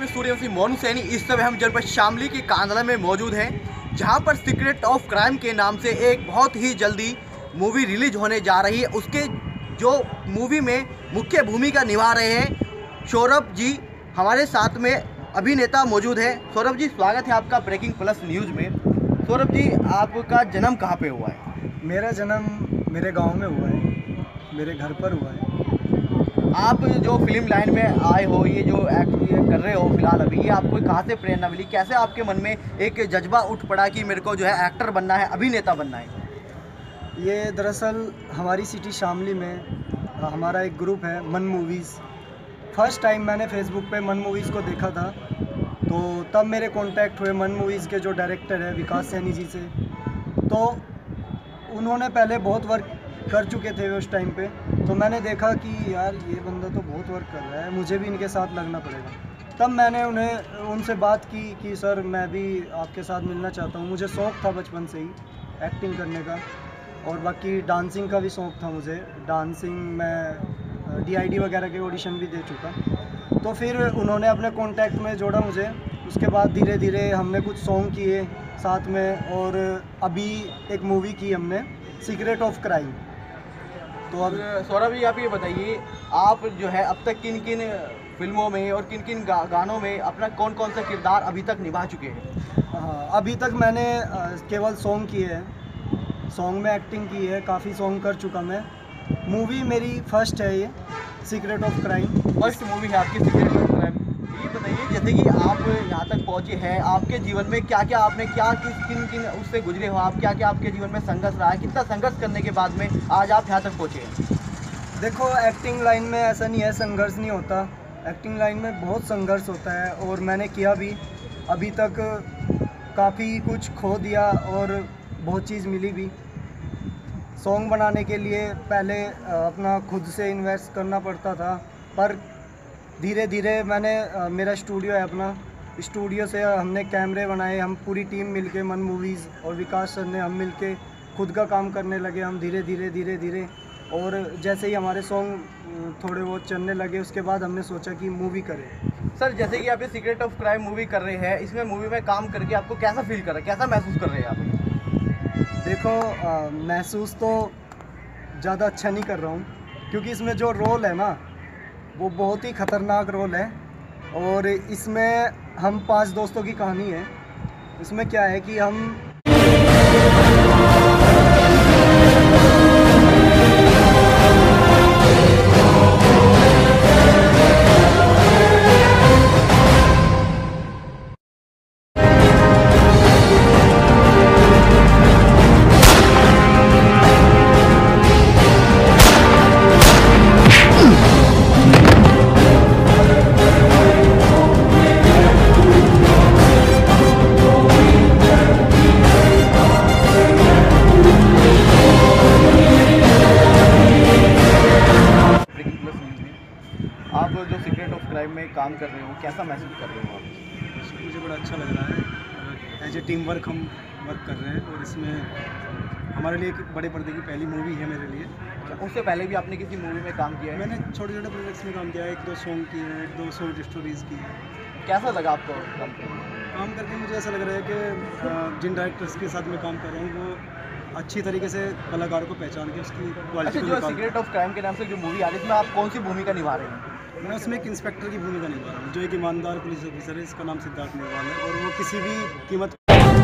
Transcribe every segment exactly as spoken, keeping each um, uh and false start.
अपने सूर्यवंशी मोनू सैनी। इस समय हम जनपद शामली के कांदला में मौजूद हैं, जहां पर सीक्रेट ऑफ क्राइम के नाम से एक बहुत ही जल्दी मूवी रिलीज होने जा रही है। उसके जो मूवी में मुख्य भूमिका निभा रहे हैं सौरभ जी, हमारे साथ में अभिनेता मौजूद है। सौरभ जी, स्वागत है आपका ब्रेकिंग प्लस न्यूज़ में। सौरभ जी, आपका जन्म कहाँ पे हुआ है? मेरा जन्म मेरे गांव में हुआ है, मेरे घर पर हुआ है। आप जो फिल्म लाइन में आए हो, ये जो एक्ट कर रहे हो फिलहाल अभी, ये आपको कहाँ से प्रेरणा मिली? कैसे आपके मन में एक जज्बा उठ पड़ा कि मेरे को जो है एक्टर बनना है, अभिनेता बनना है? ये दरअसल हमारी सिटी शामली में हमारा एक ग्रुप है, मन मूवीज़। फर्स्ट टाइम मैंने फेसबुक पे मन मूवीज़ को देखा था, तो तब मेरे कांटेक्ट हुए मन मूवीज़ के जो डायरेक्टर है विकास सैनी जी से। तो उन्होंने पहले बहुत वर्क कर चुके थे उस टाइम पे, तो मैंने देखा कि यार ये बंदा तो बहुत वर्क कर रहा है, मुझे भी इनके साथ लगना पड़ेगा। तब मैंने उन्हें उनसे बात की कि सर मैं भी आपके साथ मिलना चाहता हूँ। मुझे शौक़ था बचपन से ही एक्टिंग करने का, और बाकी डांसिंग का भी शौक़ था मुझे। डांसिंग मैं डी आई डी वगैरह के ऑडिशन भी दे चुका। तो फिर उन्होंने अपने कॉन्टैक्ट में जोड़ा मुझे। उसके बाद धीरे धीरे हमने कुछ सॉन्ग किए साथ में, और अभी एक मूवी की हमने, सीक्रेट ऑफ क्राइम। तो अब सौरभ जी, आप ये बताइए, आप जो है अब तक किन किन फिल्मों में और किन किन गा, गानों में अपना कौन कौन सा किरदार अभी तक निभा चुके हैं? हाँ, अभी तक मैंने केवल सॉन्ग किए हैं, सॉन्ग में एक्टिंग की है, काफ़ी सॉन्ग कर चुका मैं। मूवी मेरी फर्स्ट है ये, secret of crime. First movie है आपकी सीक्रेट ऑफ क्राइम। ये बताइए, जैसे कि आप यहाँ तक पहुँचे हैं, आपके जीवन में क्या क्या आपने क्या किस किन किन उससे गुजरे हो आप, क्या क्या आपके जीवन में संघर्ष रहा है, कितना संघर्ष करने के बाद में आज आप यहाँ तक पहुँचे हैं? देखो, एक्टिंग लाइन में ऐसा नहीं है संघर्ष नहीं होता। एक्टिंग लाइन में बहुत संघर्ष होता है, और मैंने किया भी। अभी तक काफ़ी कुछ खो दिया और बहुत चीज़ मिली भी। सॉन्ग बनाने के लिए पहले अपना खुद से इन्वेस्ट करना पड़ता था, पर धीरे धीरे मैंने, मेरा स्टूडियो है अपना, स्टूडियो से हमने कैमरे बनाए, हम पूरी टीम मिलके मन मूवीज़ और विकास सर ने हम मिलके खुद का काम करने लगे हम धीरे धीरे धीरे धीरे। और जैसे ही हमारे सॉन्ग थोड़े बहुत चलने लगे, उसके बाद हमने सोचा कि मूवी करें। सर, जैसे कि आप ये सीक्रेट ऑफ क्राइम मूवी कर रहे हैं, इसमें मूवी में काम करके आपको कैसा फील कर रहा है, कैसा महसूस कर रहे हैं आप? देखो, आ, महसूस तो ज़्यादा अच्छा नहीं कर रहा हूँ, क्योंकि इसमें जो रोल है ना, वो बहुत ही ख़तरनाक रोल है। और इसमें हम पांच दोस्तों की कहानी है। इसमें क्या है कि हम आप जो सीक्रेट ऑफ क्राइम में काम कर रहे हो, कैसा महसूस कर रहे हो आप? मुझे बड़ा अच्छा लग रहा है। एज ए टीम वर्क हम वर्क कर रहे हैं, और इसमें हमारे लिए एक बड़े पर्दे की पहली मूवी है मेरे लिए। उससे पहले भी आपने किसी मूवी में काम किया है? मैंने छोटे छोटे प्रोजेक्ट्स में काम किया है, एक दो सॉन्ग किए हैं, एक दो शॉर्ट स्टोरीज़ की है। कैसा लगा आपको काम करके? काम करके मुझे ऐसा लग रहा है कि जिन डायरेक्टर्स के साथ मैं काम कर रहा हूँ, वो अच्छी तरीके से कलाकार को पहचान के उसकी क्वालिटी अच्छा, जो सीक्रेट ऑफ क्राइम के नाम से जो मूवी आ रही है, इसमें आप कौन सी भूमिका निभा रहे हैं? मैं उसमें एक इंस्पेक्टर की भूमिका निभा रहा हूँ, जो एक ईमानदार पुलिस ऑफिसर है। इसका नाम सिद्धार्थ नेवाल है, और वो किसी भी कीमत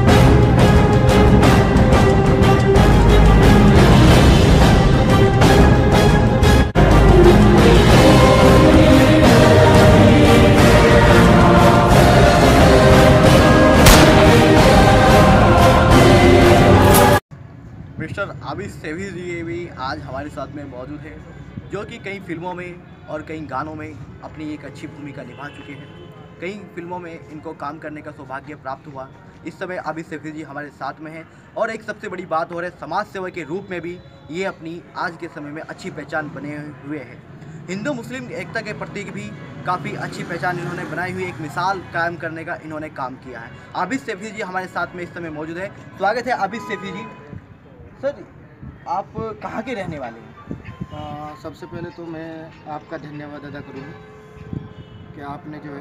मिस्टर आबिद सेफी जी भी आज हमारे साथ में मौजूद है, जो कि कई फिल्मों में और कई गानों में अपनी एक अच्छी भूमिका निभा चुके हैं। कई फिल्मों में इनको काम करने का सौभाग्य प्राप्त हुआ। इस समय आबिद सेफी जी हमारे साथ में हैं, और एक सबसे बड़ी बात हो रही है, समाज सेवा के रूप में भी ये अपनी आज के समय में अच्छी पहचान बने हुए हैं। हिंदू मुस्लिम एकता के प्रतीक भी काफ़ी अच्छी पहचान इन्होंने बनाई हुई, एक मिसाल कायम करने का इन्होंने काम किया है। आबिद सेफी जी हमारे साथ में इस समय मौजूद है। स्वागत है आबिद सेफी जी। सर, आप कहाँ के रहने वाले हैं? आ, सबसे पहले तो मैं आपका धन्यवाद अदा करूँ कि आपने जो है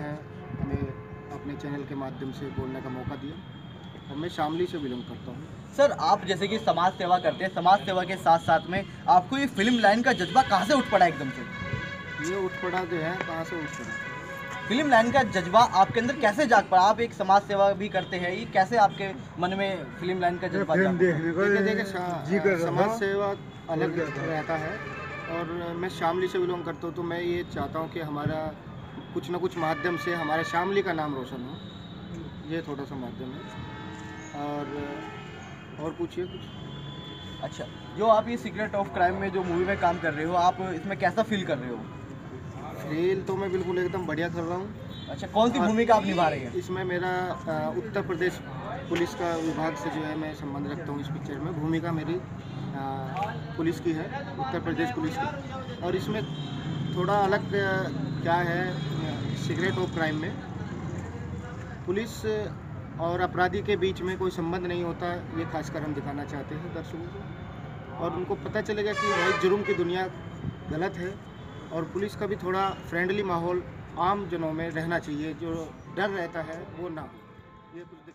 हमें अपने चैनल के माध्यम से बोलने का मौका दिया। और मैं शामली से बिलोंग करता हूँ। सर, आप जैसे कि समाज सेवा करते हैं, समाज सेवा के साथ साथ में आपको ये फिल्म लाइन का जज्बा कहाँ से उठ पड़ा एकदम से? ये उठ पड़ा जो है कहाँ से उठ पड़ा, फिल्म लाइन का जज्बा आपके अंदर कैसे जाग पड़ा? आप एक समाज सेवा भी करते हैं, ये कैसे आपके मन में फिल्म लाइन का जज्बा जाग पड़ा? देखिए देखिए समाज सेवा अलग रहता है और मैं शामली से बिलोंग करता हूँ, तो मैं ये चाहता हूँ कि हमारा कुछ ना कुछ माध्यम से हमारे शामली का नाम रोशन हो। ये थोड़ा सा माध्यम है। और और पूछिए कुछ। अच्छा, जो आप ये सीक्रेट ऑफ क्राइम में जो मूवी में काम कर रहे हो, आप इसमें कैसा फील कर रहे हो? फील तो मैं बिल्कुल एकदम बढ़िया कर रहा हूँ। अच्छा, कौन सी भूमिका आप निभा रहे हैं? इसमें मेरा अ, उत्तर प्रदेश पुलिस का विभाग से जो है मैं संबंध रखता हूँ। इस पिक्चर में भूमिका मेरी अ, पुलिस की है, उत्तर प्रदेश पुलिस की। और इसमें थोड़ा अलग अ, क्या है, सीक्रेट ऑफ क्राइम में पुलिस और अपराधी के बीच में कोई संबंध नहीं होता, ये खासकर हम दिखाना चाहते हैं दर्शकों को। और उनको पता चलेगा कि भाई जुर्म की दुनिया गलत है और पुलिस का भी थोड़ा फ्रेंडली माहौल आम जनों में रहना चाहिए, जो डर रहता है वो ना हो। ये कुछ